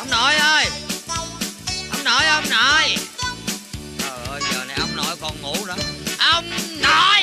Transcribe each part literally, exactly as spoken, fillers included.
Ông nội ơi, ông nội, ông nội. Trời ơi, giờ này ông nội còn ngủ nữa. Ông nội.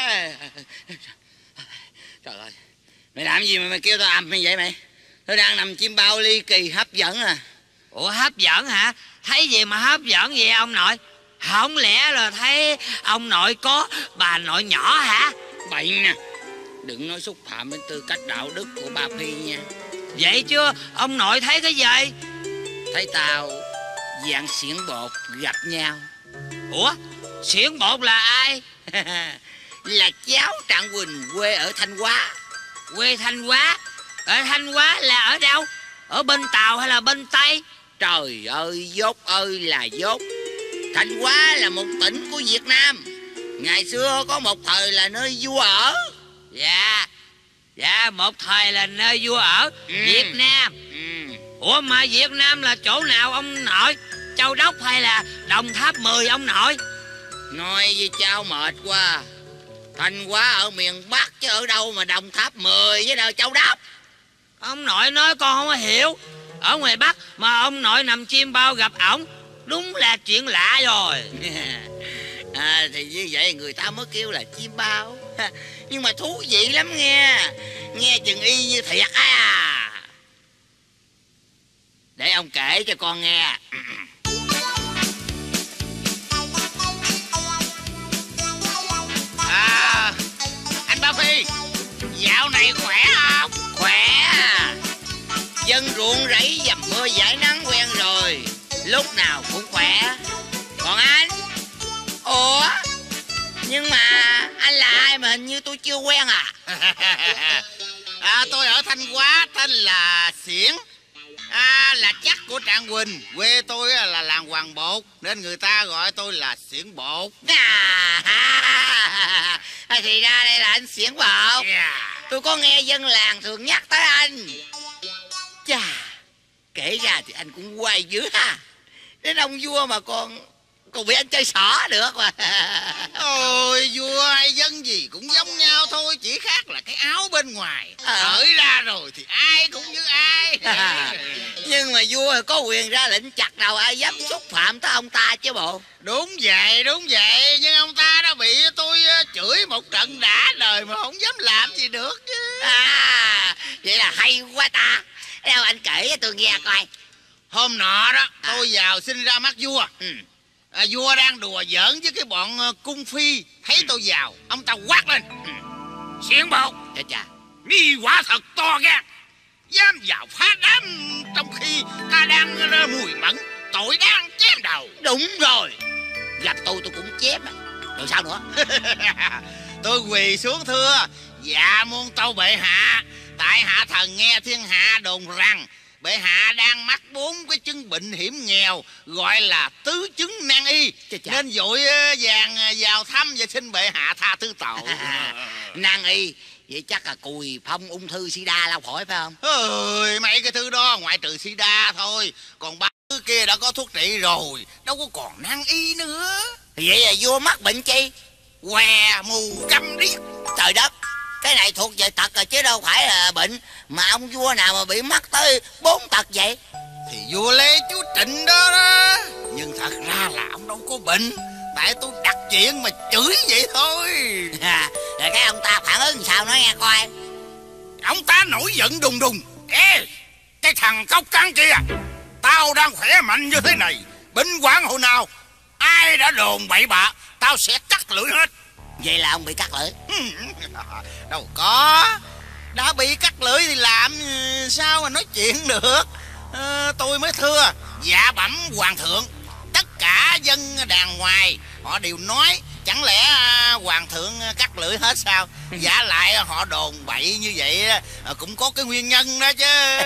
Trời ơi, mày làm gì mà mày kêu tao ầm như vậy mày? Tôi đang nằm chim bao ly kỳ hấp dẫn à. Ủa hấp dẫn hả? Thấy gì mà hấp dẫn vậy ông nội? Không lẽ là thấy ông nội có bà nội nhỏ hả? Bậy nè, đừng nói xúc phạm đến tư cách đạo đức của bà Phi nha. Vậy chưa, ông nội thấy cái gì? Thấy tao dạng xiển bột gặp nhau. Ủa, xiển bột là ai? Là cháu Trạng Quỳnh quê ở Thanh Hóa. Quê Thanh Hóa? Ở Thanh Hóa là ở đâu? Ở bên Tàu hay là bên Tây? Trời ơi, dốt ơi là dốt. Thanh Hóa là một tỉnh của Việt Nam. Ngày xưa có một thời là nơi vua ở. Dạ, dạ một thời là nơi vua ở. ừ. Việt Nam. ừ. Ủa mà Việt Nam là chỗ nào ông nội? Châu Đốc hay là Đồng Tháp mười ông nội? Nói với cháu mệt quá. Thanh Hóa ở miền Bắc chứ ở đâu mà Đồng Tháp mười với đời Châu Đốc. Ông nội nói con không có hiểu. Ở ngoài Bắc mà ông nội nằm chim bao gặp ổng, đúng là chuyện lạ rồi. À, thì như vậy người ta mới kêu là chim bao. Nhưng mà thú vị lắm nghe. Nghe chừng y như thiệt á. Để ông kể cho con nghe. À, anh Ba Phi, dạo này khỏe không? Khỏe. Dân ruộng rẫy dầm mưa giải nắng quen rồi, lúc nào cũng khỏe. Còn anh? Ủa? Nhưng mà anh là ai mà hình như tôi chưa quen à? À, tôi ở Thanh Hóa, tên là Xiển. À, là chắc của Trạng Quỳnh. Quê tôi là làng Hoàng Bột, nên người ta gọi tôi là Xiển Bột. À, thì ra đây là anh Xiển Bột. Yeah. Tôi có nghe dân làng thường nhắc tới anh. Chà, kể ra thì anh cũng quay dữ ha. Đến ông vua mà còn còn bị anh chơi xỏ được mà. Ôi, vua hay dân gì cũng giống nhau thôi, chỉ khác là cái áo bên ngoài. À. Cởi ra rồi thì ai cũng như ai. À, nhưng mà vua có quyền ra lệnh chặt đầu ai dám xúc phạm tới ông ta chứ bộ. Đúng vậy, đúng vậy. Nhưng ông ta đã bị tôi chửi một trận đã đời mà không dám làm gì được chứ. À, vậy là hay quá ta. Đâu anh kể cho tôi nghe coi. Hôm nọ đó, tôi vào xin ra mắt vua. Ừ. À, vua đang đùa giỡn với cái bọn uh, cung phi. Thấy tôi vào, ông ta quát lên. Ừ. Xiển Bột, Chà chà, nghi quả thật to gan, dám vào phá đám trong khi ta đang uh, mùi mẫn, tội đáng chém đầu. đúng rồi. Gặp tôi tôi cũng chém. Rồi sao nữa? Tôi quỳ xuống thưa: dạ muôn tâu bệ hạ, tại hạ thần nghe thiên hạ đồn rằng bệ hạ đang mắc bốn cái chứng bệnh hiểm nghèo gọi là tứ chứng nan y. Chà chà. Nên vội vàng vào thăm và xin bệ hạ tha thứ tội. Nan y, vậy chắc là cùi phong ung thư sida lao phổi phải không? Ơi, mấy cái thứ đó ngoại trừ sida thôi, còn ba thứ kia đã có thuốc trị rồi, đâu có còn nan y nữa. Vậy là vua mắc bệnh chi? Què mù câm điếc. Trời đất, cái này thuộc về tật rồi chứ đâu phải là bệnh. Mà ông vua nào mà bị mắc tới bốn tật vậy? Thì vua Lê Chúa Trịnh đó đó. Nhưng thật ra là ông đâu có bệnh, tại tôi đặt chuyện mà chửi vậy thôi. À, rồi cái ông ta phản ứng sao nói nghe coi. Ông ta nổi giận đùng đùng: ê, cái thằng cốc cắn kia, tao đang khỏe mạnh như thế này, bệnh hoạn hồi nào ai đã đồn bậy bạ, tao sẽ cắt lưỡi hết. Vậy là ông bị cắt lưỡi? Đâu có, đã bị cắt lưỡi thì làm sao mà nói chuyện được. À, tôi mới thưa: dạ bẩm hoàng thượng, tất cả dân đàng ngoài họ đều nói, chẳng lẽ hoàng thượng cắt lưỡi hết sao? Dạ lại họ đồn bậy như vậy cũng có cái nguyên nhân đó chứ.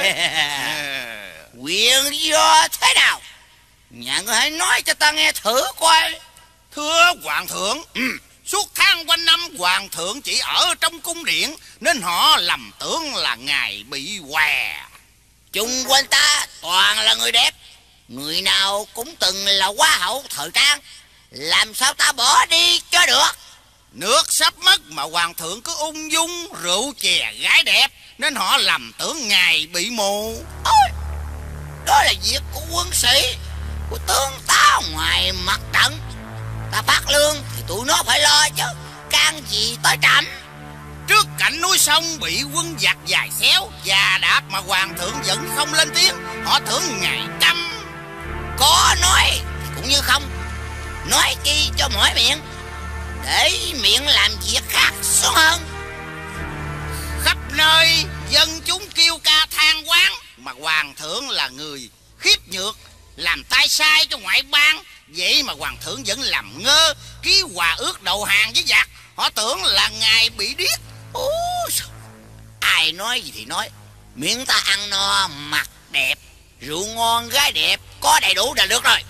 Nguyên do thế nào? Nhà ngươi hãy nói cho ta nghe thử coi. Thưa hoàng thượng, ừ, suốt tháng quanh năm hoàng thượng chỉ ở trong cung điện, nên họ lầm tưởng là ngài bị què. Chung quanh ta toàn là người đẹp, người nào cũng từng là hoa hậu thời trang, làm sao ta bỏ đi cho được? Nước sắp mất mà hoàng thượng cứ ung dung rượu chè gái đẹp, nên họ lầm tưởng ngài bị mù. Ôi, đó là việc của quân sĩ, của tướng tá ngoài mặt trận. Ta phát lương thì tụi nó phải lo chứ, can gì tới trẫm. Trước cảnh núi sông bị quân giặc dài xéo và đạp mà hoàng thượng vẫn không lên tiếng, họ tưởng ngài câm. Có nói thì cũng như không, nói chi cho mỏi miệng, để miệng làm việc khác xuống hơn. Khắp nơi dân chúng kêu ca than oán, mà hoàng thượng là người khiếp nhược, làm tay sai cho ngoại bang. Vậy mà hoàng thượng vẫn làm ngơ, ký hòa ước đầu hàng với giặc. Họ tưởng là ngài bị điếc. Ồ, ai nói gì thì nói, miễn ta ăn no, mặc đẹp, rượu ngon, gái đẹp, có đầy đủ là được rồi.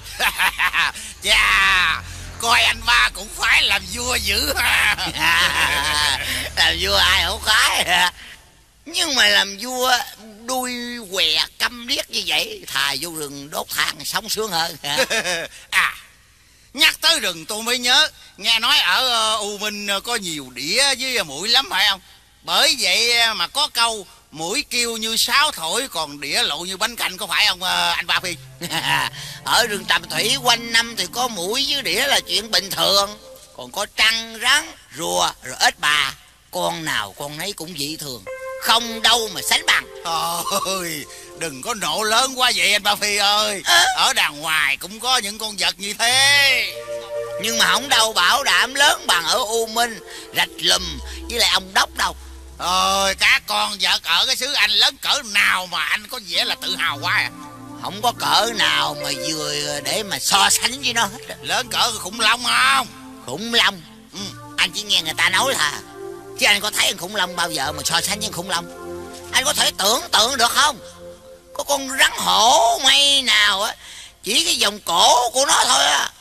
Chà, coi anh ba cũng phải làm vua dữ ha. Làm vua ai không khoái. Nhưng mà làm vua đuôi què câm điếc như vậy, thà vô rừng đốt than sống sướng hơn. À, nhắc tới rừng tôi mới nhớ, nghe nói ở uh, U Minh có nhiều đĩa với muỗi lắm phải không? Bởi vậy mà có câu muỗi kêu như sáo thổi, còn đĩa lộ như bánh canh, có phải không uh, anh Ba Phi? Ở rừng Tràm Thủy quanh năm thì có muỗi với đĩa là chuyện bình thường. Còn có trăng, rắn, rùa, rồi ếch bà, con nào con nấy cũng dị thường, không đâu mà sánh bằng. Ôi, đừng có nộ lớn quá vậy anh Ba Phi ơi. à. Ở đàng ngoài cũng có những con vật như thế, nhưng mà không đâu bảo đảm lớn bằng ở U Minh, Rạch Lùm với lại ông Đốc đâu. Ôi, các con vật ở cái xứ anh lớn cỡ nào mà anh có vẻ là tự hào quá à? Không có cỡ nào mà vừa để mà so sánh với nó hết. Lớn cỡ khủng long không? Khủng long? Ừ. Anh chỉ nghe người ta nói thà, chứ anh có thấy khủng long bao giờ mà so sánh với khủng long. Anh có thể tưởng tượng được không? Có con rắn hổ mây nào á, chỉ cái vòng cổ của nó thôi á,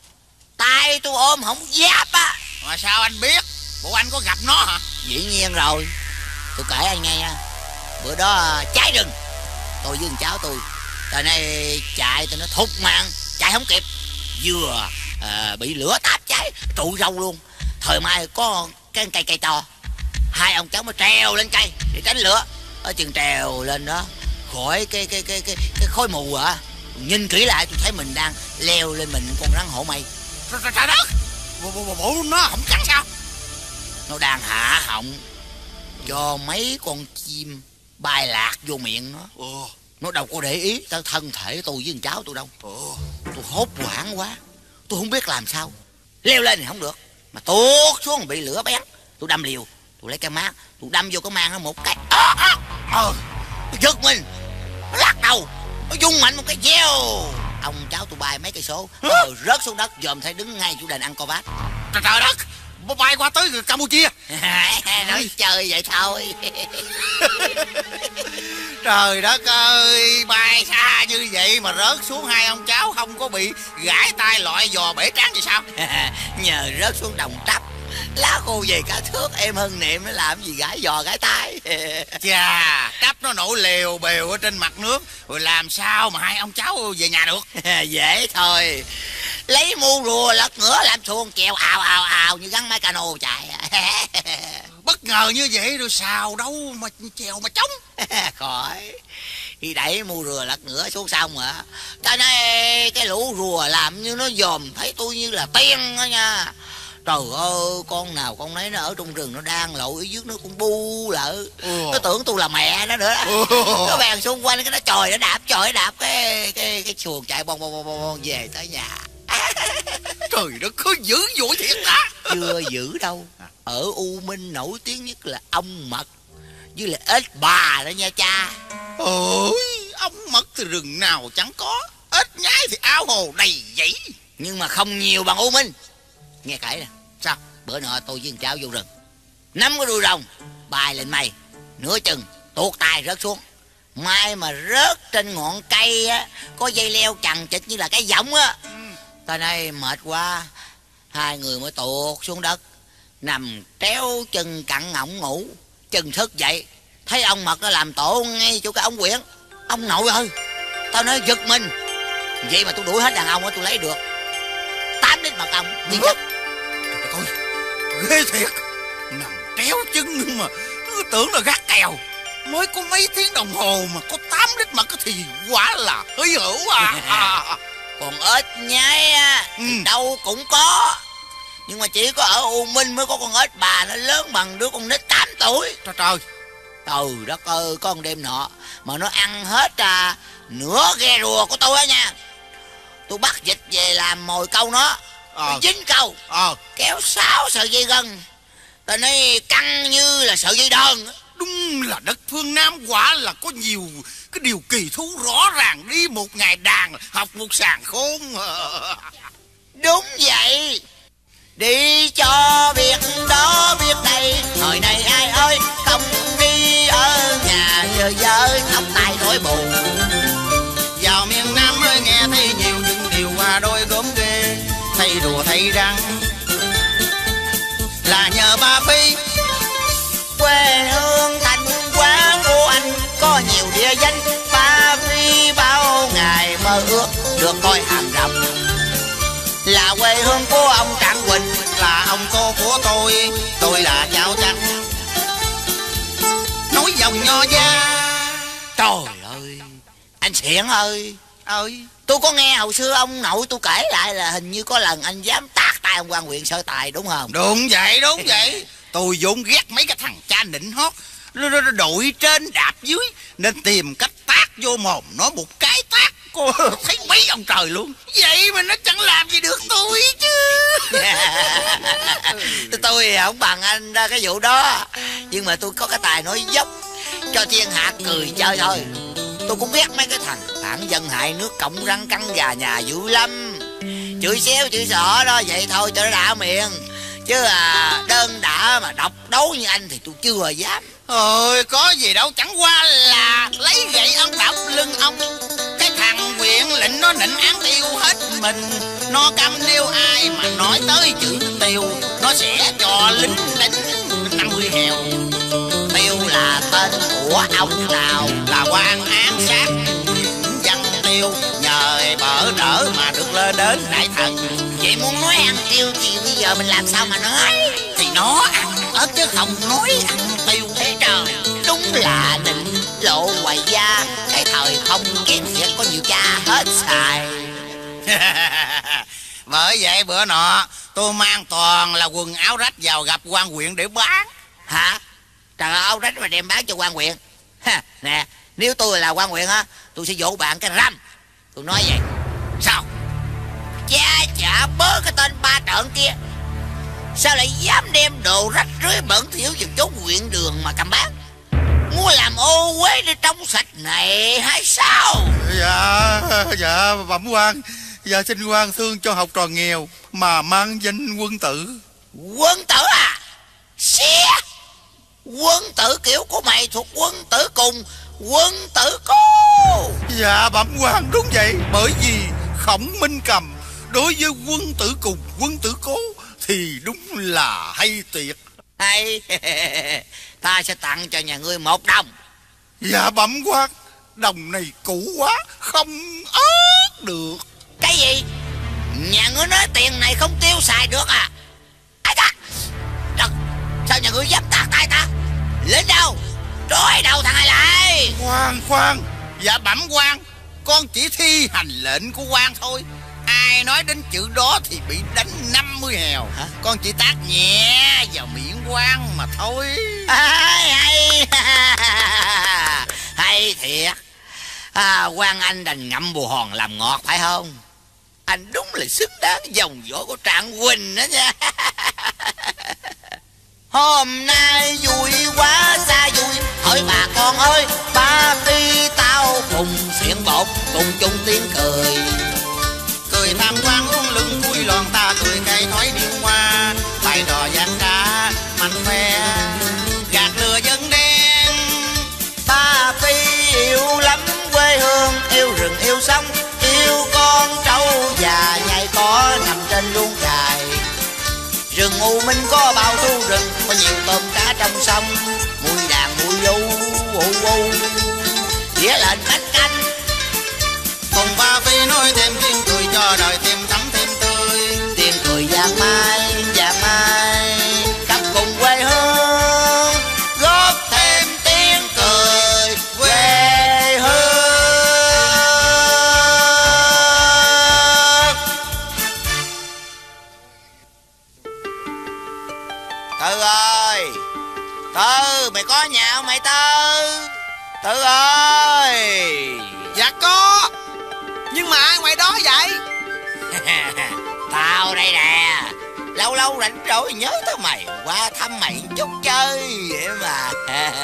tay tôi ôm không giáp á. Mà sao anh biết? Bộ anh có gặp nó hả? Dĩ nhiên rồi, tôi kể anh nghe nha. Bữa đó cháy rừng, tôi với thằng cháu tôi, tờ này chạy tụi nó thục mạng, chạy không kịp, vừa à, bị lửa táp cháy trụ râu luôn. Thời mai có cái cây cây to, hai ông cháu mới trèo lên cây để tránh lửa. Ở chừng trèo lên đó, khỏi cái cái cái cái cái khói mù à, nhìn kỹ lại tôi thấy mình đang leo lên mình con rắn hổ mây. Trời đất, bộ, bộ, bộ nó không cắn sao? Nó đang hạ họng cho mấy con chim bay lạc vô miệng nó. Ồ. Nó đâu có để ý tới thân thể tôi với thằng cháu tôi đâu. Ồ. Tôi hốt hoảng quá, tôi không biết làm sao. Leo lên thì không được, mà tuốt xuống bị lửa bén. Tôi đâm liều, tôi lấy cái mát, tôi đâm vô cái mang nó một cái. Ờ, ờ, ờ. Tôi giật mình, nó lắc đầu, nó vung mạnh một cái gieo. Ông cháu tôi bay mấy cây số, rồi rớt xuống đất, dòm thấy đứng ngay chỗ đền Ăn Co Vát. Trời, trời đất, bay qua tới Campuchia. Nói chơi vậy thôi. Trời đất ơi, bay xa như vậy mà rớt xuống, hai ông cháu không có bị gãi tay loại giò bể trán gì sao? Nhờ rớt xuống đồng trắp, lá khô về cả thước, em Hân Niệm nó làm gì gãi giò gãi tay. Chà, trắp nó nổi lèo bèo ở trên mặt nước, rồi làm sao mà hai ông cháu về nhà được? Dễ thôi, lấy mu rùa lật ngửa làm xuồng chèo ào ào ào như gắn máy cano chạy. Bất ngờ như vậy rồi sao đâu mà chèo mà chống. Khỏi, khi đẩy mu rùa lật ngửa xuống xong rồi ta nói cái lũ rùa làm như nó dòm thấy tôi như là tiên đó nha. Trời ơi, con nào con nấy nó ở trong rừng, nó đang lội ở dưới nó cũng bu lợ. Ừ. Nó tưởng tôi là mẹ nó nữa. Ừ. Nó bèn xung quanh cái nó chòi nó đạp chòi nó đạp cái cái cái xuồng chạy bong bong bong bong về tới nhà. Trời đất, cứ dữ dội thiệt ta. Chưa dữ đâu, ở U Minh nổi tiếng nhất là ong mật với lại ếch bà đó nha cha. Ôi, ong mật thì rừng nào chẳng có, ếch nhái thì ao hồ đầy dẫy. Nhưng mà không nhiều bằng U Minh. Nghe kể nè. Sao? Bữa nọ tôi với thằng cháu vô rừng, nắm cái đuôi rồng bay lên mây, nửa chừng tuột tay rớt xuống. Mai mà rớt trên ngọn cây á, có dây leo chằng chịt như là cái võng á. Ừ. Ta nói mệt quá, hai người mới tuột xuống đất, nằm tréo chân cặn ngọng ngủ. Chừng thức dậy thấy ông mật nó làm tổ ngay chỗ cái ống quyển. Ông nội ơi, tao nói giật mình. Vậy mà tôi đuổi hết đàn ông á, tôi lấy được tám lít mật ong nguyên chất. Trời ơi, ghê thiệt. Nằm tréo chân mà tưởng là gác kèo. Mới có mấy tiếng đồng hồ mà có tám lít mật thì quả là hơi hữu à. À. Còn ếch nhái á Ừ. thì đâu cũng có. Nhưng mà chỉ có ở U Minh mới có con ếch bà nó lớn bằng đứa con nít tám tuổi. Trời trời. Trời đất ơi, có một đêm nọ mà nó ăn hết à, nửa ghe rùa của tôi á nha. Tôi bắt vịt về làm mồi câu nó. Ờ. Tôi dính câu, Ờ. kéo sáu sợi dây gân, tao nói căng như là sợi dây đơn. Đúng là đất phương Nam quả là có nhiều cái điều kỳ thú rõ ràng. Đi một ngày đàn học một sàn khôn. Đúng vậy. Đi cho biết đó biết đây, thời này ai ơi không đi ở nhà giờ dơi tóc tai rối bù. Vào miền Nam mới nghe thấy nhiều những điều qua đôi gốm ghê. Thầy đùa thầy răng là nhờ ba Phi. Quê hương thành quán của anh có nhiều địa danh. Ba Phi bao ngày mơ ước được coi hàm rồng. Là quê hương của ông Trạng Quỳnh, Là ông cô của tôi, tôi là cháu chắc. Nói dòng nho gia. trời ơi anh Xiển ơi. Ơi. Tôi có nghe hồi xưa ông nội tôi kể lại là hình như có lần anh dám tát tay ông quan huyện Sở Tài đúng không? Đúng vậy, đúng vậy. Tôi vốn ghét mấy cái thằng cha nịnh hót, nó, nó, nó đội trên đạp dưới, nên tìm cách tát vô mồm nó một cái tát. Cô thấy mấy ông trời luôn. Vậy mà nó chẳng làm gì được tôi chứ. Tôi không bằng anh ra cái vụ đó. Nhưng mà tôi có cái tài nói dốc cho thiên hạ cười chơi thôi. Tôi cũng ghét mấy cái thằng phản dân hại nước, cộng răng cắn gà nhà dữ lắm. Chửi xéo chửi xỏ đó vậy thôi cho nó đã miệng. Chứ à, đơn đã mà độc đấu như anh thì tôi chưa dám. Ôi có gì đâu, chẳng qua là lấy gậy ông đập lưng ông. Cái thằng huyện lệnh nó nịnh án tiêu hết mình. Nó cam điêu ai mà nói tới chữ tiêu, nó sẽ cho lính đánh năm mươi hèo. Tiêu là tên của ông nào? Là quan án sát văn tiêu, nhờ bỡ đỡ mà được lên đến đại thần. Vậy muốn nói ăn tiêu thì bây giờ mình làm sao mà nói? Thì nó ăn ớt chứ không nói ăn tiêu. Thế trời, đúng là định lộ hoài gia. Cái thời không kiến thiệt có nhiều cha hết xài. Bởi vậy bữa nọ tôi mang toàn là quần áo rách vào gặp quan huyện để bán. Hả? Trời ơi, áo rách mà đem bán cho quan huyện. Ha, nè, nếu tôi là quan huyện á, tôi sẽ dỗ bạn cái răm. Tôi nói vậy. Sao? Cha chả bớ cái tên ba trợn kia. Sao lại dám đem đồ rách rưới bẩn thỉu vào chốn huyện đường mà cầm bán? Muốn làm ô uế để trong sạch này hay sao? Dạ, dạ bẩm quan. Dạ xin quan thương cho học trò nghèo mà mang danh quân tử. Quân tử à? Xía! Quân tử kiểu của mày thuộc quân tử cùng, quân tử cô. Dạ bẩm quan đúng vậy. Bởi vì Khổng Minh Cầm đối với quân tử cùng, quân tử cố thì đúng là hay tuyệt. Hay, ta sẽ tặng cho nhà ngươi một đồng. Dạ bẩm quan, đồng này cũ quá, không ớt được. Cái gì? Nhà ngươi nói tiền này không tiêu xài được à? Ai ta? Trời, sao nhà ngươi dám tát tay ta? Lên đâu? Trói đầu thằng này lại. Khoan khoan. Dạ bẩm quan, con chỉ thi hành lệnh của quan thôi. Ai nói đến chữ đó thì bị đánh năm mươi hèo. Hả? Con chỉ tát nhẹ vào miệng quan mà thôi. Hay hay hay thiệt. À, quan anh đành ngậm bù hòn làm ngọt phải không? Anh đúng là xứng đáng dòng dõi của Trạng Quỳnh đó nha. Hôm nay vui quá xa vui, hỏi bà con ơi, ba Phi tao cùng xiển bột cùng chung tiếng cười. Cười tham quan uống lưng vui loạn ta cười cây thói điên hoa. Bài trò gian trá mạnh khoe gạt lừa dân đen. Ba Phi yêu lắm quê hương, yêu rừng yêu sông, yêu con trâu già nhảy có nằm trên luống chài. Rừng U Minh có bao thu rừng, có nhiều tôm cá trong sông, mùi đàn mùi du u u dĩa lên cánh canh. Cùng ba Phi nói thêm tiếng cười cho đời thêm thắm thêm tươi. Tiếng cười vàng mai vàng mai khắp cùng quê hương, góp thêm tiếng cười. mày có nhà không mày Tư? Tư ơi. Dạ có. Nhưng mà ai ngoài đó vậy? Tao đây nè. Lâu lâu rảnh rỗi nhớ tới mày, qua thăm mày chút chơi vậy mà.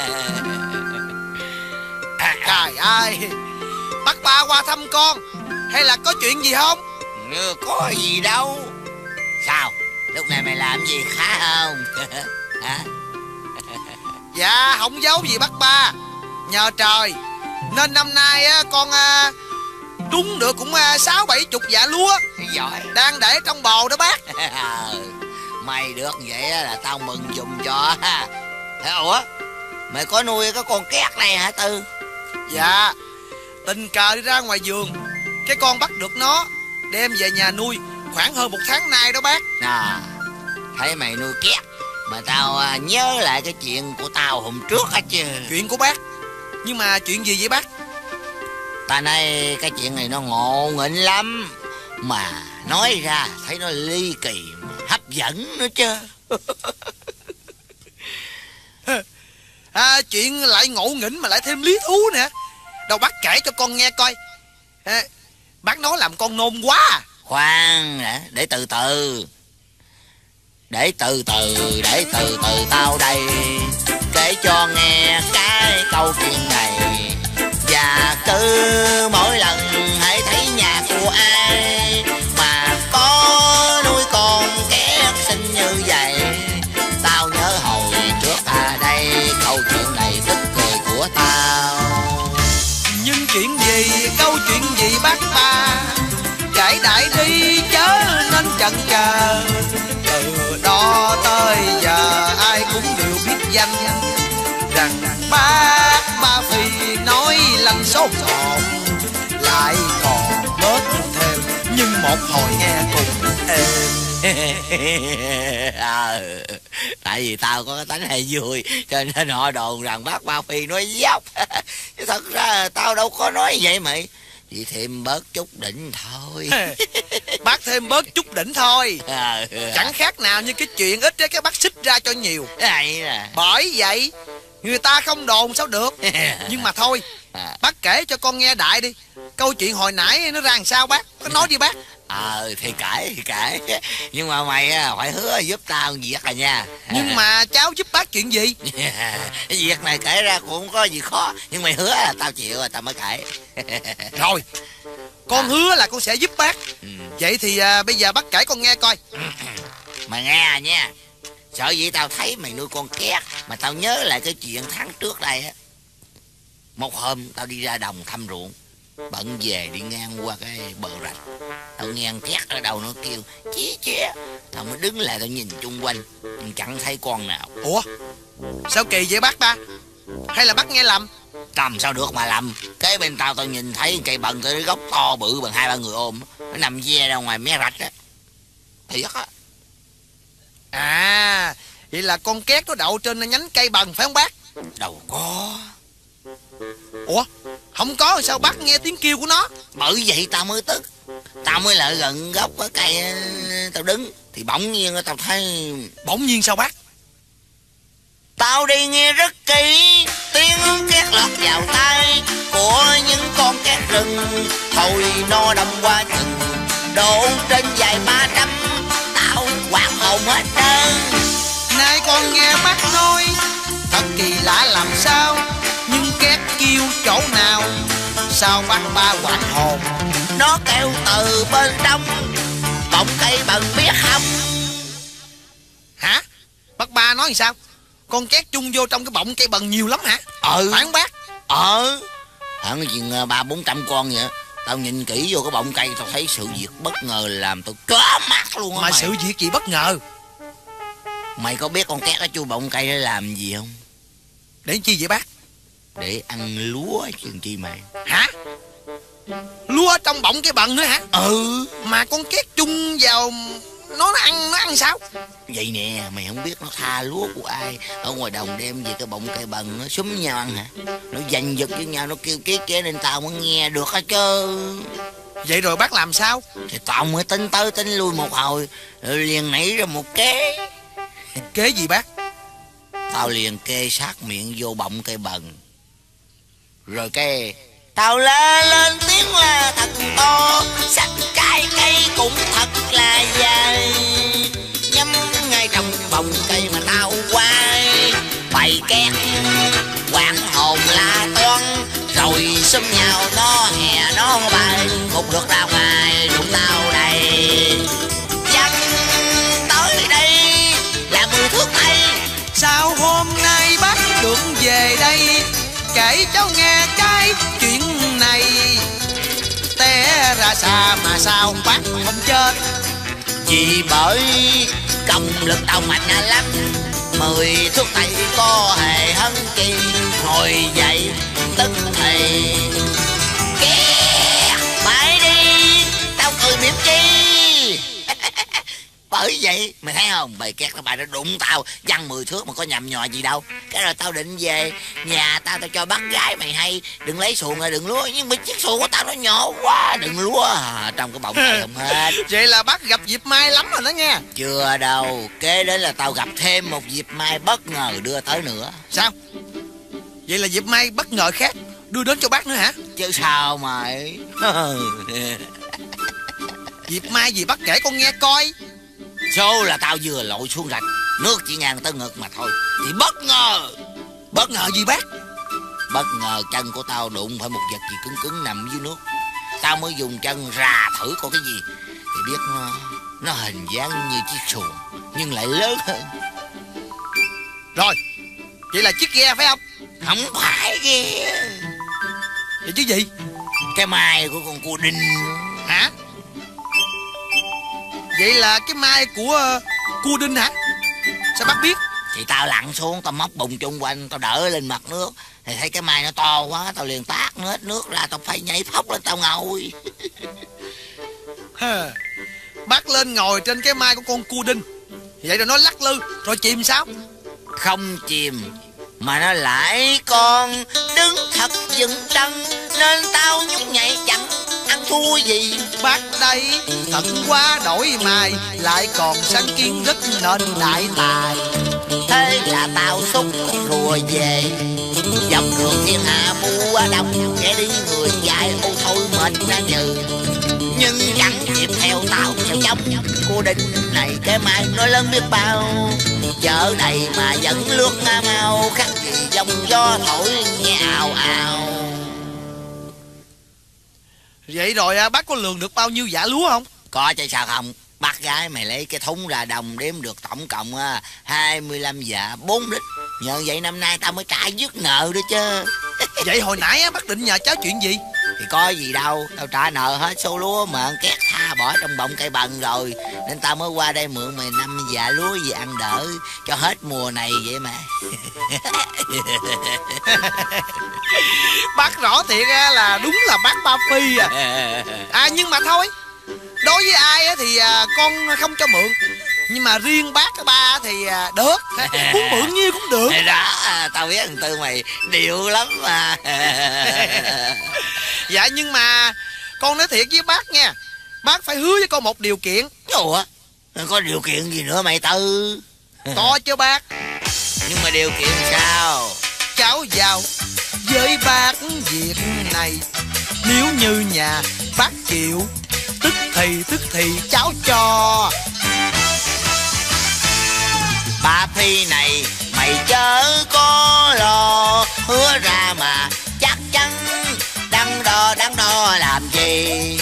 Trời ơi, bác Ba qua thăm con hay là có chuyện gì không? Có gì đâu. Sao, lúc này mày làm gì khá không? Hả? Dạ không giấu gì bác Ba, nhờ trời nên năm nay á, con à, trúng được cũng à, sáu bảy chục dạ lúa. Giỏi. Đang để trong bồ đó bác. Mày được vậy là tao mừng giùm cho. Ủa, mày có nuôi cái con két này hả Tư? Dạ, tình cờ đi ra ngoài vườn, cái con bắt được nó, đem về nhà nuôi khoảng hơn một tháng nay đó bác. À, thấy mày nuôi két mà tao à, nhớ lại cái chuyện của tao hôm trước hết chứ. Chuyện của bác? Nhưng mà chuyện gì vậy bác? Ta nói cái chuyện này nó ngộ nghĩnh lắm, mà nói ra thấy nó ly kỳ mà hấp dẫn nữa chứ. À, chuyện lại ngộ nghĩnh mà lại thêm lý thú nè. Đâu bác kể cho con nghe coi. À, bác nói làm con nôn quá. Khoan đã, để từ từ. Để từ từ, để từ từ tao đây kể cho nghe cái câu chuyện này. Và cứ mỗi lần hãy thấy nhà của ai mà có nuôi con két xinh như vậy, tao nhớ hồi trước à đây câu chuyện này tức cười của tao. Nhưng chuyện gì, câu chuyện gì bác Ba, kể đại đi chớ nên chần chờ. Từ đó tới giờ ai cũng đều biết danh rằng bác Ba Phi nói lanh số hồn, lại còn bớt thêm nhưng một hồi nghe cùng êm. À, tại vì tao có cái tánh hay vui cho nên họ đồn rằng bác Ba Phi nói dốc. Chứ thật ra tao đâu có nói vậy mày, chỉ thêm bớt chút đỉnh thôi. Bác thêm bớt chút đỉnh thôi. À, chẳng khác nào như cái chuyện ít cái bác xích ra cho nhiều. Vậy à. Bởi vậy người ta không đồn sao được. Nhưng mà thôi, bác kể cho con nghe đại đi, câu chuyện hồi nãy nó ra làm sao bác, có nói đi bác. Ờ thì kể thì kể, nhưng mà mày phải hứa giúp tao việc à nha. Nhưng mà cháu giúp bác chuyện gì? Cái việc này kể ra cũng không có gì khó, nhưng mày hứa là tao chịu rồi tao mới kể. Rồi, con hứa là con sẽ giúp bác. ừ. Vậy thì à, bây giờ bác kể con nghe coi. Mày nghe nha. Sợ gì tao thấy mày nuôi con két mà tao nhớ lại cái chuyện tháng trước đây á. Một hôm tao đi ra đồng thăm ruộng, bận về đi ngang qua cái bờ rạch, tao nghe con két ở đâu nó kêu chí chía. Tao mới đứng lại tao nhìn chung quanh nhưng chẳng thấy con nào. Ủa sao kỳ vậy bác Ba? Hay là bác nghe lầm? Làm sao được mà lầm. Kế bên tao tao nhìn thấy cây bần, cái gốc to bự bằng hai ba người ôm, nó nằm ve ra ngoài mé rạch á. Thiệt á. À, vậy là con két nó đậu trên nhánh cây bần phải không bác? Đâu có. Ủa, không có thì sao bác nghe tiếng kêu của nó? Bởi vậy tao mới tức. Tao mới lại gần gốc cái cây, tao đứng thì bỗng nhiên tao thấy. Bỗng nhiên sao bác? Tao đi nghe rất kỹ tiếng két lọt vào tay của những con két rừng. Thôi nó đông qua chừng độ trên vài ba trăm, tao quạt hồn hết trơn. Nay con nghe bác nói thật kỳ lạ làm sao, nhưng két kêu chỗ nào sao bác Ba quạt hồn? Nó kêu từ bên đông bọng cây bần biết không? Hả? Bác Ba nói làm sao? Con két chung vô trong cái bọng cây bần nhiều lắm hả? Ừ. Phải không bác? Ờ khoảng chừng ba bốn trăm con vậy. Tao nhìn kỹ vô cái bọng cây tao thấy sự việc bất ngờ làm tao chó mắt luôn á. Mà mày. sự việc gì bất ngờ? Mày có biết con két ở chui bọng cây để làm gì không? Để chi vậy bác? Để ăn lúa chứ chi mày. Hả? Lúa trong bọng cây bần nữa hả? Ừ. Mà con két chung vào nó nó ăn nó ăn sao? Vậy nè, mày không biết nó tha lúa của ai ở ngoài đồng đem về cái bọng cây bần, nó xúm nhau ăn hả? Nó giành giật với nhau, nó kêu kế kế nên tao mới nghe được hết chứ. Vậy rồi bác làm sao? Thì tao mới tính tới tính lui một hồi rồi liền nảy ra một kế. Kế gì bác? Tao liền kê sát miệng vô bọng cây bần. Rồi cái tao la lên tiếng là thật to, sắc trái cây cũng thật là dài. Nhắm ngay trong bọng cây mà tao quay bày két, quảng hồn la toan, rồi xúm nhau nó hè nó bay. Một lượt ra ngoài đụng tao đầy, dắt tới đây là mười thước tay. Sao hôm nay bác được về đây, kể cháu nghe cái chuyện này. Té ra xa mà sao bác không chết? Vì bởi công lực tao mạnh lắm, mười thước tay có hề hấn chi. Ngồi dậy tức thì kìa mày đi, tao cười mỉm chi. Bởi vậy mày thấy không, bầy két nó bài nó đụng tao văng mười thước mà có nhầm nhò gì đâu. Cái rồi tao định về nhà tao, tao cho bác gái mày hay đừng lấy xuồng rồi đừng lúa. Nhưng mà chiếc xuồng của tao nó nhỏ quá, đừng lúa à, trong cái bọng này không hết. Vậy là bác gặp dịp may lắm rồi đó nghe. Chưa đâu, kế đến là tao gặp thêm một dịp may bất ngờ đưa tới nữa. Sao? Vậy là dịp may bất ngờ khác đưa đến cho bác nữa hả? Chứ sao mày. Dịp may gì bác kể con nghe coi. Số là tao vừa lội xuống rạch, nước chỉ ngang tới ngực mà thôi, thì bất ngờ. Bất ngờ gì bác? Bất ngờ chân của tao đụng phải một vật gì cứng cứng nằm dưới nước. Tao mới dùng chân rà thử coi cái gì, thì biết nó nó hình dáng như chiếc xuồng nhưng lại lớn hơn. Rồi, vậy là chiếc ghe phải không? Không phải ghe. Vậy chứ gì? Cái mai của con cua đinh. Hả? Vậy là cái mai của uh, cua đinh hả? Sao bác biết? Thì tao lặn xuống, tao móc bùn chung quanh, tao đỡ lên mặt nước, thì thấy cái mai nó to quá, tao liền tát nó hết nước ra, tao phải nhảy phóc lên tao ngồi. Bác lên ngồi trên cái mai của con cua đinh, vậy rồi nó lắc lư, rồi chìm sao? Không chìm, mà nó lại còn đứng thật vững chân, nên tao nhúc nhảy chẳng ăn thua gì. Bác đây tận quá đổi mài, lại còn sáng kiến rất nên đại tài. Thế là tao xúc rùa về, dọc đường thiên hạ mua đông, kẻ đi người dài ô thôi mệt ra nhừ. Nhưng chẳng kịp theo tao theo chóng, cô đinh này cái mai nó lớn biết bao. Chợ này mà vẫn lướt nga mau, khác gì dòng gió thổi nghe ào ào. Vậy rồi bác có lường được bao nhiêu vả lúa không? Có chứ sao không. Bác gái mày lấy cái thúng ra đồng đếm được tổng cộng hai mươi lăm vả bốn lít. Nhờ vậy năm nay tao mới trả dứt nợ đó chứ. Vậy hồi nãy bác định nhờ cháu chuyện gì? Thì có gì đâu, tao trả nợ hết số lúa mà ăn két tha bỏ trong bọng cây bần rồi, nên tao mới qua đây mượn mày năm vả lúa về ăn đỡ cho hết mùa này vậy mà. Bác rõ thiệt là đúng là bác Ba Phi à. À nhưng mà thôi, đối với ai thì con không cho mượn, nhưng mà riêng bác ba thì được, muốn mượn nhiêu cũng được. Đó, tao biết thằng Tư mày điệu lắm mà. Dạ nhưng mà con nói thiệt với bác nha, bác phải hứa với con một điều kiện. Ủa, có điều kiện gì nữa mày Tư? Có chứ bác. Nhưng mà điều kiện sao? Cháu vào với bác việc này, nếu như nhà bác chịu, tức thì tức thì cháu cho. Ba Phi này mày chớ có lo, hứa ra mà chắc chắn, đắn đo đắn đo làm gì.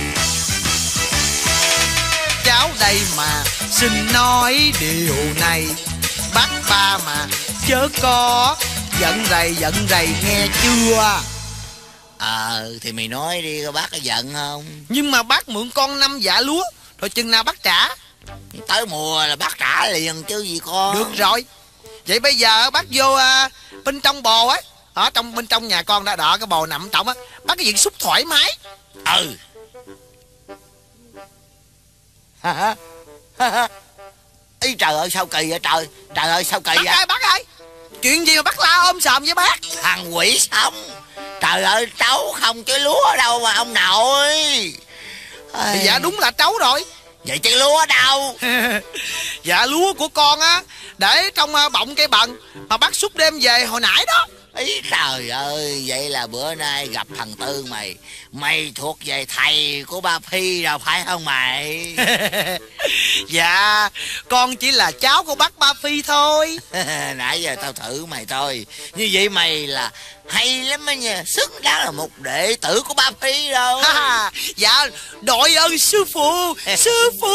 Cháu đây mà xin nói điều này, bác ba mà chớ có giận rầy giận rầy nghe chưa? Ờ thì mày nói đi, bác có giận không? Nhưng mà bác mượn con năm vả lúa, rồi chừng nào bác trả? Tới mùa là bác trả liền chứ gì con. Được rồi, vậy bây giờ bác vô uh, bên trong bồ á, ở trong bên trong nhà con đã đọ cái bồ nằm trọng á, bác cái việc xúc thoải mái. Ừ. Hả? Hả? Ý trời ơi sao kỳ vậy trời. Trời ơi sao kỳ bác vậy? ơi bác ơi, chuyện gì mà bác la ôm sòm với bác? Thằng quỷ sống. Trời ơi trấu không chứ lúa đâu mà ông nội. Thì dạ đúng là trấu rồi, Vậy chứ lúa đâu? Dạ lúa của con á, để trong bọng cây bần mà bác Súc đem về hồi nãy đó. Ý trời ơi, vậy là bữa nay gặp thằng Tư mày. Mày thuộc về thầy của ba Phi rồi phải không mày? Dạ, con chỉ là cháu của bác Ba Phi thôi. Nãy giờ tao thử mày thôi. Như vậy mày là hay lắm á nha. Xứng đáng là một đệ tử của ba Phi đâu. Dạ, đội ơn sư phụ, sư phụ.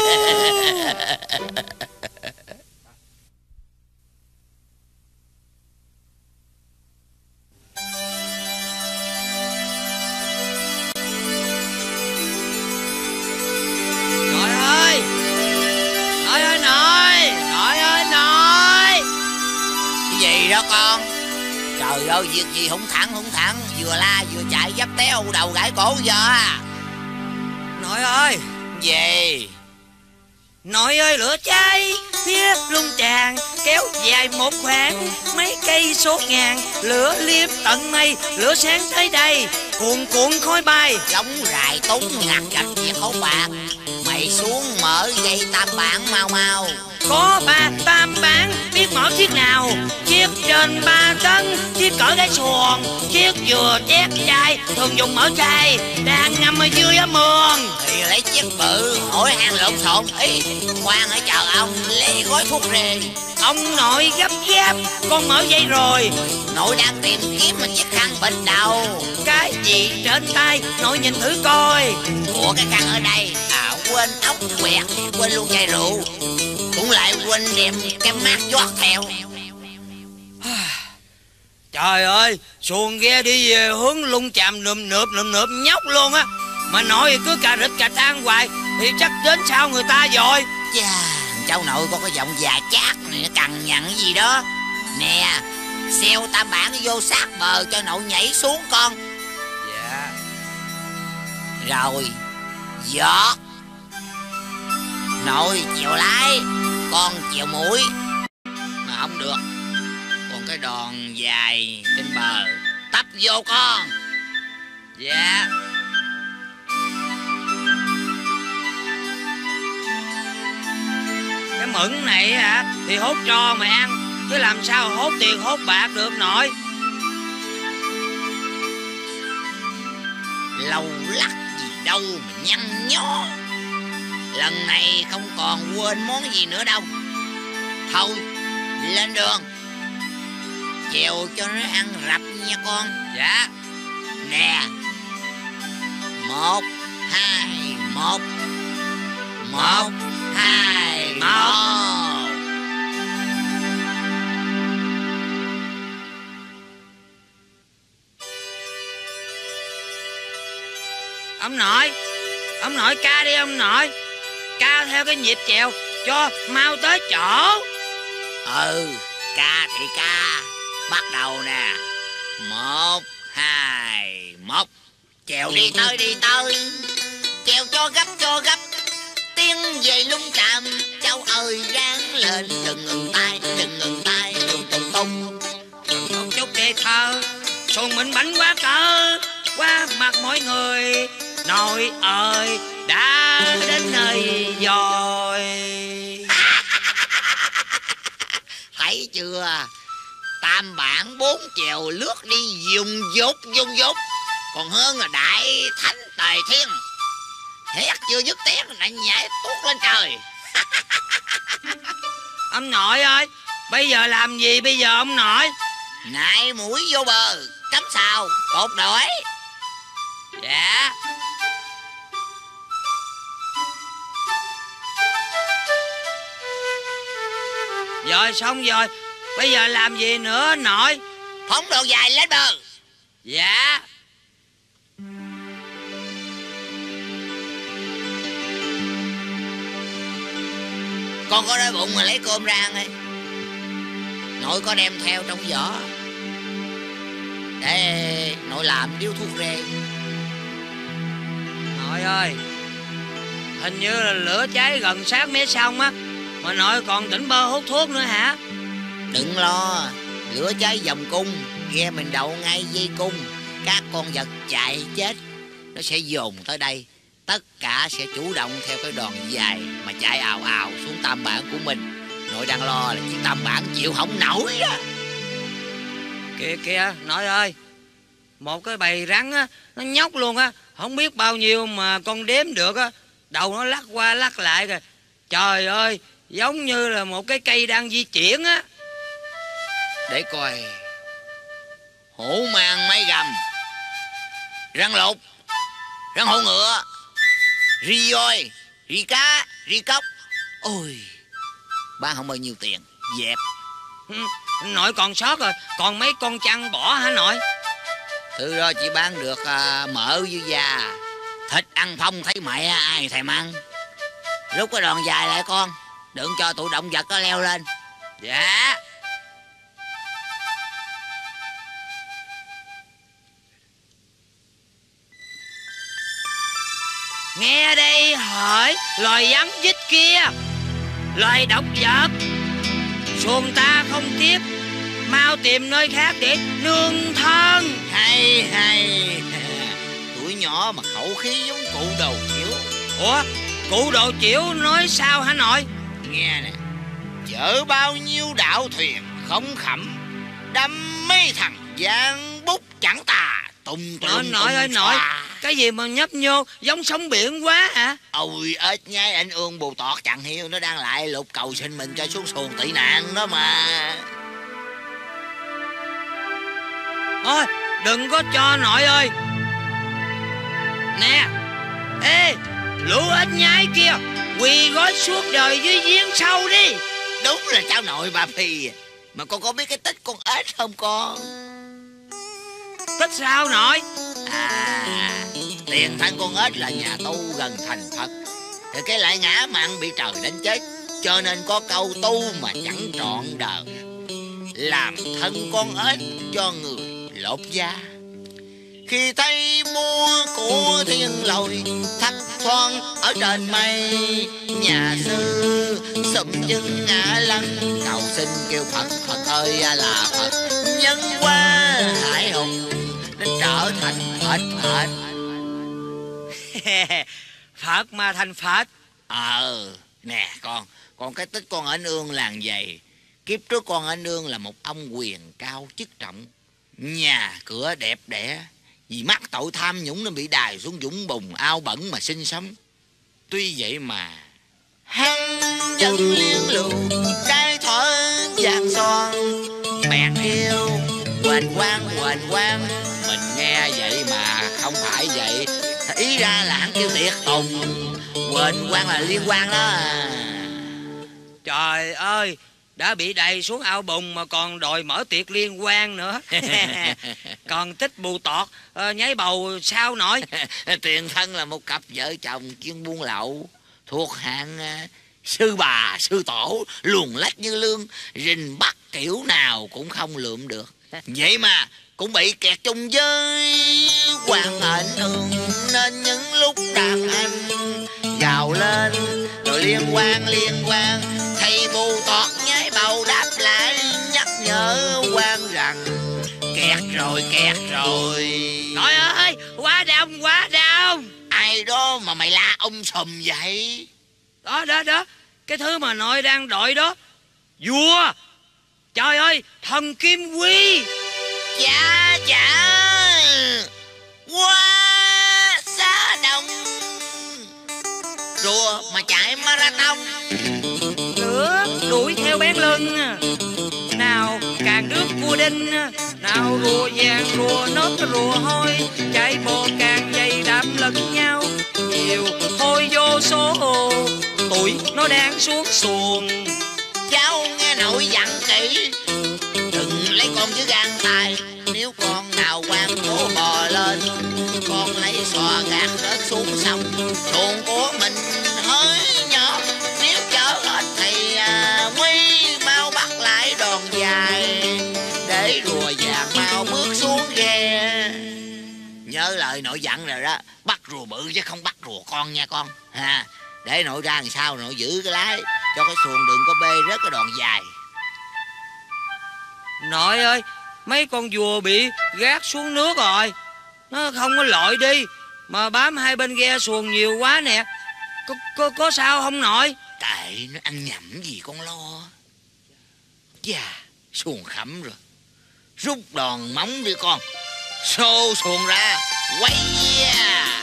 Đó con. Trời ơi, việc gì hung thẳng hung thẳng, vừa la vừa chạy dấp téo đầu gãy cổ giờ. Nội ơi. Gì? Nội ơi, lửa cháy phía Lung Tràng kéo dài một khoảng mấy cây số ngàn, lửa liếm tận mây, lửa sáng tới đây cuồn cuộn khói bay. Lóng rài túng ngặt gạch việc hấu bạc. Mày xuống mở dây tam bản mau mau. Có ba tam bản, biết mở chiếc nào? Chiếc trên ba tấn, chiếc cỡ cái xuồng, chiếc vừa chét chai, thường dùng mở chai, đang ngâm ở dưới á mương. Thì lấy chiếc bự, hỏi hàng lộn xộn. Ý, khoan hãy chờ ông, lấy gói thuốc rề. Ông nội gấp gáp, con mở dây rồi. Nội đang tìm kiếm một chiếc khăn bịt đầu. Cái gì trên tay, nội nhìn thử coi. Ủa cái khăn ở đây, à quên ốc quẹt, quên luôn chai rượu. Cũng lại quên đem cái mát giót theo. Trời ơi, xuồng ghe đi về hướng Lung Tràm nườm nượp nườm nượp nhóc luôn á. Mà nội cứ cà rịch cà tang hoài thì chắc đến sau người ta rồi. Chà, cháu nội có cái giọng già chát này, cằn nhằn gì đó. Nè, xeo tam bản vô sát bờ cho nội nhảy xuống con. Dạ. Rồi, giọt. Nội chèo lái, con chèo mũi. Mà không được. Còn cái đòn dài trên bờ, tấp vô con. Dạ. Cái mượn này hả thì hốt cho mà ăn, chứ làm sao hốt tiền hốt bạc được nội. Lâu lắc gì đâu mà nhăn nhó. Lần này không còn quên món gì nữa đâu. Thôi, lên đường. Chèo cho nó ăn rập nha con. Dạ. Nè. Một, hai, một. Một, hai, một. Ông nội, ông nội ca đi ông nội. Ca theo cái nhịp chèo cho mau tới chỗ. Ừ, ca thì ca. Bắt đầu nè. Một, hai, một. Chèo đi tới đi tới. Chèo cho gấp cho gấp. Tiến về Lung Tràm. Cháu ơi ráng lên. Đừng ngừng tay, đừng ngừng tay. Tung tung tung. Đừng một chút để thơ. Xuồng mình bánh quá cỡ. Qua mặt mọi người. Nội ơi đã đến nơi rồi. Thấy chưa? Tam bản bốn chèo lướt đi dùng dốt dùng dốt. Còn hơn là đại thánh tài thiên. Hét chưa dứt tiếng lại nhảy tuốt lên trời. Ông nội ơi, bây giờ làm gì bây giờ ông nội? Nại mũi vô bờ, cắm sào, cột đổi. Dạ. Rồi xong rồi, bây giờ làm gì nữa nội? Phóng đồ dài lên bờ. Dạ. Con có đói bụng mà lấy cơm ra ăn đi. Nội có đem theo trong giỏ để nội làm điếu thuốc rê. Nội ơi, hình như là lửa cháy gần sát mé sông á, mà nội còn tỉnh bơ hút thuốc nữa hả? Đừng lo, lửa cháy vòng cung, ghe mình đậu ngay dây cung. Các con vật chạy chết nó sẽ dồn tới đây. tất cả sẽ chủ động theo cái đòn dài mà chạy ào ào xuống tam bản của mình. Nội đang lo là chiếc tam bản chịu không nổi đó. Kìa kìa nội ơi, một cái bầy rắn á, nó nhóc luôn á, không biết bao nhiêu mà con đếm được á. Đầu nó lắc qua lắc lại kìa. Trời ơi, giống như là một cái cây đang di chuyển á. Để coi. Hổ mang máy gầm, rắn lục, rắn hổ ngựa, ri voi, ri cá, ri cốc. Ôi, bán không bao nhiêu tiền, dẹp. Ừ, nội còn sót rồi, còn mấy con chăn bỏ hả nội? Thứ đó chỉ bán được uh, mỡ với da. Thịt ăn phong thấy mẹ ai thèm ăn. Lúc cái đòn dài lại con, đừng cho tụi động vật nó leo lên. Dạ. Nghe đây hỏi loài rắn vít kia, loài độc vật, xuồng ta không tiếp, mau tìm nơi khác để nương thân. Hay hay. Tuổi nhỏ mà khẩu khí giống cụ đầu chiểu. Ủa, cụ đồ chiểu nói sao hả nội? Nghe nè, chở bao nhiêu đạo thuyền không khẩm, đâm mấy thằng giang bút chẳng tà, tung tung. Nội nội ơi nội, cái gì mà nhấp nhô giống sóng biển quá hả? Ôi ếch nhái anh ương bù tọt chẳng hiểu, nó đang lại lục cầu xin mình cho xuống xuồng tị nạn đó mà. Ôi, đừng có cho nội ơi. Nè, ê, lũ ếch nhái kia, quỳ gối suốt đời dưới giếng sâu đi. Đúng là cháu nội bà Phi. Mà con có biết cái tích con ếch không con? Tích sao nội? À, tiền thân con ếch là nhà tu gần thành Phật, thì cái lại ngã mặn bị trời đánh chết, cho nên có câu tu mà chẳng trọn đời, làm thân con ếch cho người lột da. Khi thấy mua của thiên lôi thắt thoáng ở trên mây, nhà sư sụm chân ngã lăn cầu xin kêu Phật, Phật ơi là Phật, nhân qua hải hùng nên trở thành Phật Phật. Phật mà thành Phật. Ờ, nè con, con cái tích con ở nương làng vậy. Kiếp trước con ở nương là một ông quyền cao chức trọng, nhà cửa đẹp đẽ, vì mắc tội tham nhũng nên bị đày xuống vũng bùn ao bẩn mà sinh sống. Tuy vậy mà hắn dân liên lưu cái thỏ vàng son, bèn kêu quỳnh quang quỳnh quang. Mình nghe vậy mà không phải vậy, ý ra là hắn kêu tiệt tùng, quỳnh quang là liên quan đó. Trời ơi, đã bị đầy xuống ao bùn mà còn đòi mở tiệc liên quan nữa. Còn tích bù tọt uh, nháy bầu sao nội? Tiền thân là một cặp vợ chồng chuyên buôn lậu, thuộc hạng uh, sư bà sư tổ, luồn lách như lương, rình bắt kiểu nào cũng không lượm được. Vậy mà cũng bị kẹt chung với Hoàng Ảnh Ương, nên những lúc đàn anh gào lên rồi liên quan liên quan, thầy bù tọt nháy bầu đáp lại nhắc nhở quan rằng kẹt rồi kẹt rồi. Nội ơi, quá đông quá đông. Ai đó mà mày la ông sùm vậy? Đó đó đó, cái thứ mà nội đang đội đó, vua. Trời ơi, thần Kim Quy. Chà chà, quá xa đông. Rùa mà chạy marathon, Lửa đuổi theo bén lưng. Nào càng nước cua đinh, nào rùa vàng rùa nốt rùa hôi, chạy bộ càng dày đạp lẫn nhau, nhiều thôi vô số. Tuổi nó đang xuống xuồng. cháu nghe nội dặn kỹ, đừng lấy con dưới gan tay. Nếu con nào quan cố bò lên, con lấy xò gạt rớt xuống sông. Xuồng của mình hơi nhỏ, nếu chở hết thì à, Nguy mau bắt lại đòn dài, để rùa vàng mau bước xuống ghe. Nhớ lời nội dặn rồi đó, bắt rùa bự chứ không bắt rùa con nha con ha. Để nội ra làm sao nội giữ cái lái, cho cái xuồng đừng có bê rớt cái đòn dài. Nội ơi, mấy con rùa bị gác xuống nước rồi, nó không có lội đi, mà bám hai bên ghe xuồng nhiều quá nè. Có, có, có sao không nội? Tại nó ăn nhầm gì con lo. Dạ, xuồng khẩm rồi. Rút đòn móng đi con. Xô xuồng ra. Quay à.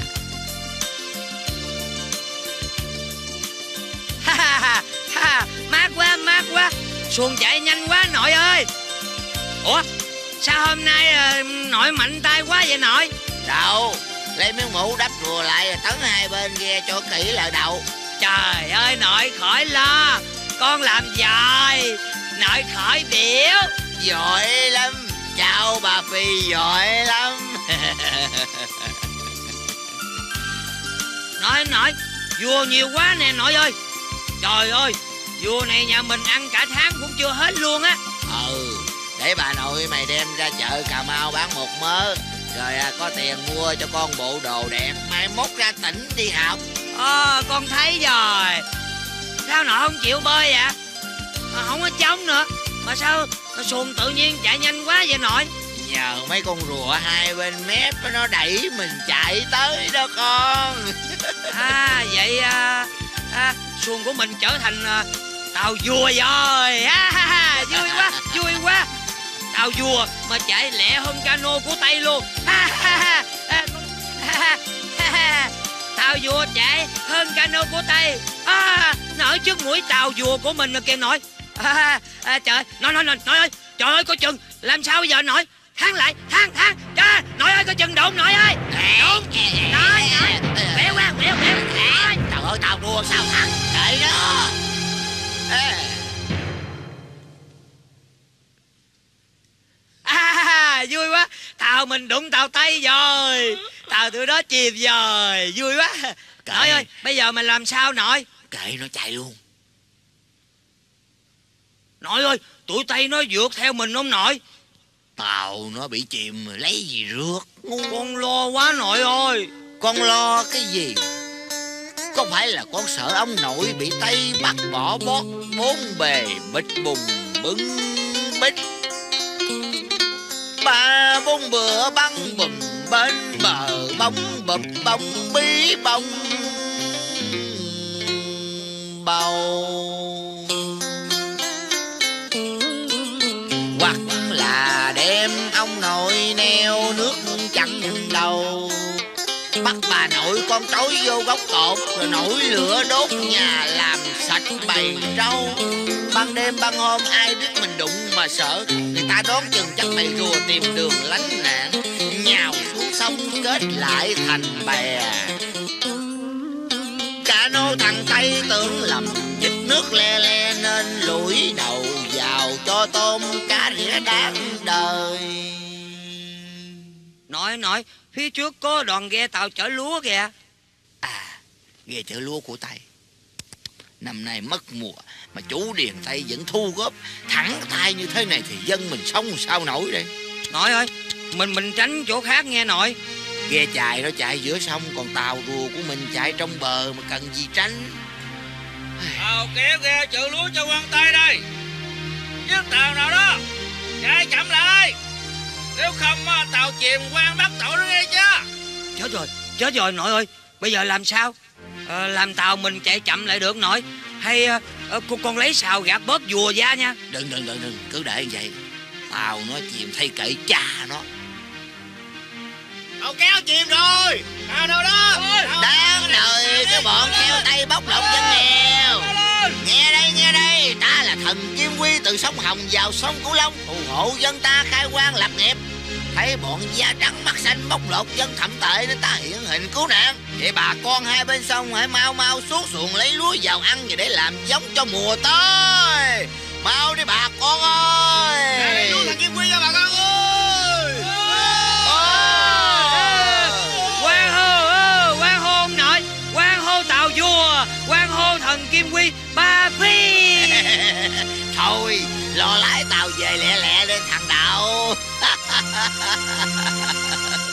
Ha ha ha ha. Mát quá mát quá. Xuồng chạy nhanh quá nội ơi. Ủa sao hôm nay à, nội mạnh tay quá vậy nội? Đâu, lấy miếng mũ đắp rùa lại rồi tấn hai bên ghe cho kỹ lại đầu. Trời ơi nội khỏi lo. Con làm giỏi. Nội khỏi biểu. Giỏi lắm. Chào bà Phi giỏi lắm. Nội nội, vua nhiều quá nè nội ơi. Trời ơi, vua này nhà mình ăn cả tháng cũng chưa hết luôn á. Ừ, để bà nội mày đem ra chợ Cà Mau bán một mớ. Rồi à, có tiền mua cho con bộ đồ đẹp. Mai mốt ra tỉnh đi học. Ờ, con thấy rồi. Sao nội không chịu bơi vậy? À, không có trống nữa. Mà sao xuồng tự nhiên chạy nhanh quá vậy nội? Nhờ mấy con rùa hai bên mép nó đẩy mình chạy tới đó con. À vậy à, à, xuồng của mình trở thành à, tàu vua rồi. À, ha, ha, vui quá, vui quá. Tàu vua mà chạy lẹ hơn cano của Tây luôn. À, ha, ha, à, ha, ha, ha. Tàu vua chạy hơn cano của Tây. À, nở trước mũi tàu vua của mình rồi kìa nội. À, à, trời nội nội nội nội ơi, trời ơi coi chừng. Làm sao bây giờ nội? Thang lại, thang thang. Trời nội ơi coi chừng đụng nội ơi. Đụng. Nội nội. Quẹo qua, quẹo quẹo. Trời ơi tàu đua sao thắng vậy đó. À, vui quá. Tàu mình đụng tàu Tây rồi. Tàu tụi đó chìm rồi. Vui quá. Nội ơi bây giờ mình làm sao nội? Kệ nó chạy luôn. Nội ơi tụi Tây nó vượt theo mình không nội? Tàu nó bị chìm rồi lấy gì rước. Con lo quá nội ơi. Con lo cái gì? Có phải là con sợ ông nội bị Tây bắt bỏ bót bốn bề bịch bùng bưng bít. Ba bốn bữa băng bùm bên bờ bông bụp bông bí bông bầu. Hoặc là đem ông nội neo nước chặn đầu. Bắt bà nội con trói vô góc cột rồi nổi lửa đốt nhà làm sạch bầy trâu. Ban đêm ban hôm ai biết mình đụng mà sợ. Người ta đoán chừng chắc mày rùa tìm đường lánh nạn. Nhào xuống sông kết lại thành bè. Cả nô thằng Tây tưởng lầm dịch nước le le nên lủi đầu vào cho tôm cá rỉa đáng đời. Nội nội phía trước có đoàn ghe tàu chở lúa kìa. À, ghe chở lúa của Tây. Năm nay mất mùa mà chủ điền Tây vẫn thu góp thẳng tay như thế này thì dân mình sống sao nổi đây. Nội ơi mình mình tránh chỗ khác nghe nội. Ghe chài nó chạy giữa sông, còn tàu rùa của mình chạy trong bờ mà cần gì tránh. Tàu kéo ghe chở lúa cho quan Tây đây. Chiếc tàu nào đó chạy chậm lại. Nếu không tàu chìm quan bắt tội nó nghe chưa? Chết rồi, chết rồi nội ơi. Bây giờ làm sao? À, làm tàu mình chạy chậm lại được nội? Hay à, con, con lấy xào gạt bớt vùa ra nha. Đừng đừng đừng đừng cứ để như vậy. Tàu nó chìm thay kệ cha nó. Tàu kéo chìm rồi. Tàu nào đó? Đáng đời cái bọn theo Tây bóc lột dân nghèo. Nghe đây nghe đây, ta là thần Kim Quy từ sông Hồng vào sông Cửu Long, phù hộ dân ta khai quang lập nghiệp. Thấy bọn da trắng mắt xanh bóc lột dân thậm tệ nên ta hiện hình cứu nạn. Vậy bà con hai bên sông hãy mau mau xuống xuồng lấy lúa vào ăn và để làm giống cho mùa tới. Mau đi bà con ơi. Đây lúa thần Kim Quy cho bà con ơi. Quang hô, quang hô ông nội, quang hô tàu vua, quang hô thần Kim Quy Ba Phi. Thôi lo lái tàu về lẹ lẹ lên thằng Đạo.